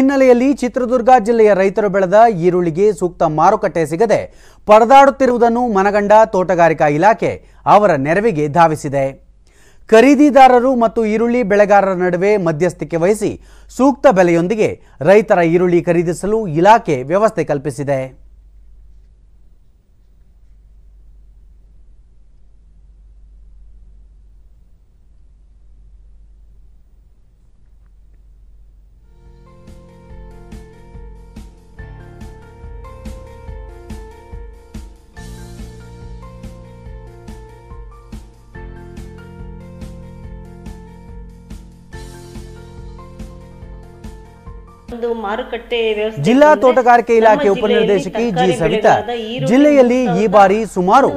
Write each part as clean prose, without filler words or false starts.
ಹಿನ್ನೆಲೆಯಲ್ಲಿ ಚಿತ್ರದುರ್ಗ ಜಿಲ್ಲೆಯ ರೈತರು ಬೆಳೆದ ಈರುಳ್ಳಿಗೆ ಸೂಕ್ತ ಮಾರುಕಟ್ಟೆ ಸಿಗದೆ ಪರದಾಡುತ್ತಿರುವುದನ್ನು ಮನಗಂಡ ತೋಟಗಾರಿಕಾ ಇಲಾಖೆ ಅವರ ನೆರವಿಗೆ ಧಾವಿಸಿದೆ. ಖರೀದಿದಾರರು ಮತ್ತು ಈರುಳ್ಳಿ ಬೆಳೆಗಾರರ ನಡುವೆ ಮಧ್ಯಸ್ಥಿಕೆ ವಹಿಸಿ ಸೂಕ್ತ ಬೆಲೆಯೊಂದಿಗೆ ರೈತರ ಈರುಳ್ಳಿ ಖರೀದಿಸಲು ಇಲಾಖೆ ವ್ಯವಸ್ಥೆ ಕಲ್ಪಿಸಿದೆ. ಜಿಲ್ಲಾ ತೋಟಗಾರಿಕೆ ಇಲಾಖೆ ಉಪನಿರ್ದೇಶಕಿ ಜಿ ಸವಿತಾ ಜಿಲ್ಲೆಯಲ್ಲಿ ಈ ಬಾರಿ ಸುಮಾರು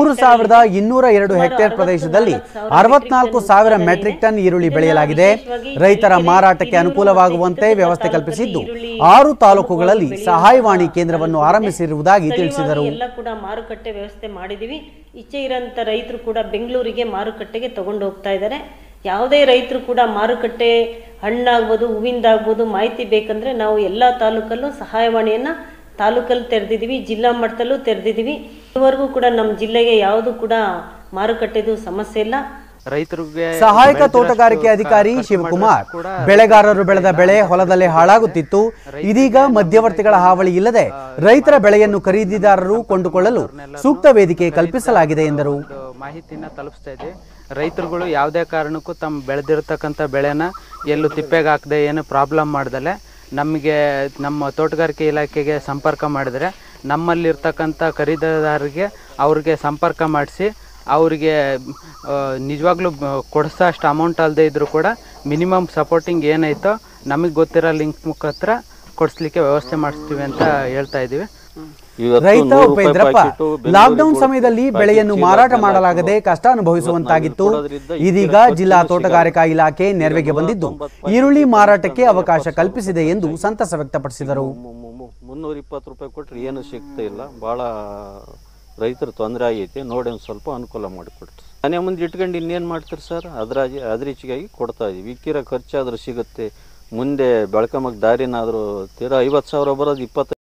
3202 ಹೆಕ್ಟೇರ್ ಪ್ರದೇಶದಲ್ಲಿ 64,000 ಮೆಟ್ರಿಕ್ ಟನ್ ಈರುಳ್ಳಿ ಬೆಳೆಯಲಾಗಿದೆ. ರೈತರ ಮಾರಾಟಕ್ಕೆ ಅನುಕೂಲವಾಗುವಂತೆ ವ್ಯವಸ್ಥೆ ಕಲ್ಪಿಸಿದ್ದು 6 ತಾಲೂಕುಗಳಲ್ಲಿ ಸಹಾಯವಾಣಿ ಕೇಂದ್ರವನ್ನು ಆರಂಭಿಸಿರುವುದಾಗಿ ತಿಳಿಸಿದರು. ಎಲ್ಲ ಕೂಡ ಮಾರುಕಟ್ಟೆ ವ್ಯವಸ್ಥೆ ಮಾಡಿದೀವಿ. ಇಚ್ಛೆ ಇರಂತ ರೈತರು ಕೂಡ ಬೆಂಗಳೂರಿಗೆ ಮಾರುಕಟ್ಟೆಗೆ ತಗೊಂಡು ಹೋಗ್ತಾ ಇದ್ದಾರೆ. ಯಾವುದೇ ರೈತರು ಕೂಡ ಮಾರುಕಟ್ಟೆ ಹಣ್ಣಾಗ್ಬೋದು ಹೂವಿಂದಾಗ್ಬೋದು ಮಾಹಿತಿ ಬೇಕಂದ್ರೆ ನಾವು ಎಲ್ಲ ತಾಲೂಕಲ್ಲೂ ಸಹಾಯವಾಣಿಯನ್ನು ತಾಲೂಕಲ್ಲಿ ತೆರೆದಿದ್ದೀವಿ, ಜಿಲ್ಲಾ ಮಟ್ಟದಲ್ಲೂ ತೆರೆದಿದ್ದೀವಿ. ಇದುವರೆಗೂ ಕೂಡ ನಮ್ಮ ಜಿಲ್ಲೆಗೆ ಯಾವುದು ಕೂಡ ಮಾರುಕಟ್ಟೆದು ಸಮಸ್ಯೆ ಇಲ್ಲ. ರೈತರಿಗೆ ಸಹಾಯಕ ತೋಟಗಾರಿಕೆ ಅಧಿಕಾರಿ ಶಿವಕುಮಾರ್ ಬೆಳೆಗಾರರು ಬೆಳೆದ ಬೆಳೆ ಹೊಲದಲ್ಲೇ ಹಾಳಾಗುತ್ತಿತ್ತು. ಇದೀಗ ಮಧ್ಯವರ್ತಿಗಳ ಹಾವಳಿ ಇಲ್ಲದೆ ರೈತರ ಬೆಳೆಯನ್ನು ಖರೀದಿದಾರರು ಕೊಂಡುಕೊಳ್ಳಲು ಸೂಕ್ತ ವೇದಿಕೆ ಕಲ್ಪಿಸಲಾಗಿದೆ ಎಂದರು. ಮಾಹಿತಿನ ತಲುಪಿಸ್ತಾ ಇದ್ದೀವಿ. ರೈತರುಗಳು ಯಾವುದೇ ಕಾರಣಕ್ಕೂ ತಮ್ಮ ಬೆಳೆದಿರ್ತಕ್ಕಂಥ ಬೆಳೆನ ಎಲ್ಲೂ ತಿಪ್ಪೆಗೆ ಹಾಕದೆ ಏನು ಪ್ರಾಬ್ಲಮ್ ಮಾಡ್ದಲೆ ನಮಗೆ ನಮ್ಮ ತೋಟಗಾರಿಕೆ ಇಲಾಖೆಗೆ ಸಂಪರ್ಕ ಮಾಡಿದರೆ ನಮ್ಮಲ್ಲಿರ್ತಕ್ಕಂಥ ಖರೀದಿದಾರರಿಗೆ ಅವ್ರಿಗೆ ಸಂಪರ್ಕ ಮಾಡಿಸಿ ಅವರಿಗೆ ನಿಜವಾಗ್ಲೂ ಕೊಡಿಸೋ ಅಷ್ಟು ಅಮೌಂಟ್ ಅಲ್ಲದೆ ಇದ್ದರೂ ಕೂಡ ಮಿನಿಮಮ್ ಸಪೋರ್ಟಿಂಗ್ ಏನೈತೋ ನಮಗೆ ಗೊತ್ತಿರೋ ಲಿಂಕ್ ಮುಖಾಂತರ ಕೊಡಿಸ್ಲಿಕ್ಕೆ ವ್ಯವಸ್ಥೆ ಮಾಡಿಸ್ತೀವಿ ಅಂತ ಹೇಳ್ತಾ ಇದ್ದೀವಿ. ರೈತ ಉಪೇಂದ್ರಪ್ಪ ಲಾಕ್ಡೌನ್ ಸಮಯದಲ್ಲಿ ಬೆಳೆಯನ್ನು ಮಾರಾಟ ಮಾಡಲಾಗದೆ ಕಷ್ಟ ಅನುಭವಿಸುವಂತಾಗಿತ್ತು. ಇದೀಗ ಜಿಲ್ಲಾ ತೋಟಗಾರಿಕಾ ಇಲಾಖೆ ನೆರವಿಗೆ ಬಂದಿದ್ದು ಈರುಳ್ಳಿ ಮಾರಾಟಕ್ಕೆ ಅವಕಾಶ ಕಲ್ಪಿಸಿದೆ ಎಂದು ಸಂತಸ ವ್ಯಕ್ತಪಡಿಸಿದರು. 320 ರೂಪಾಯಿ ಕೊಟ್ಟರೆ ಏನು ಸಿಗ್ತಾ ಇಲ್ಲ, ಭಾಳ ರೈತರು ತೊಂದರೆ ಆಗೈತಿ. ನೋಡಿ ಒಂದು ಸ್ವಲ್ಪ ಅನುಕೂಲ ಮಾಡಿಕೊಡ್ರಿ. ಮನೆ ಮುಂದೆ ಇಟ್ಕೊಂಡು ಇನ್ನೇನು ಮಾಡ್ತೀರಿ ಸರ್, ಅದ್ರೀಚಿಗಾಗಿ ಕೊಡ್ತಾ ಇದೀವಿ. ಇಕ್ಕಿರೋ ಖರ್ಚಾದ್ರೂ ಸಿಗುತ್ತೆ, ಮುಂದೆ ಬೆಳ್ಕೊಂಬಕ್ಕೆ ದಾರಿನಾದರೂ ತೀರಾ 50,000 ಬರೋದು 25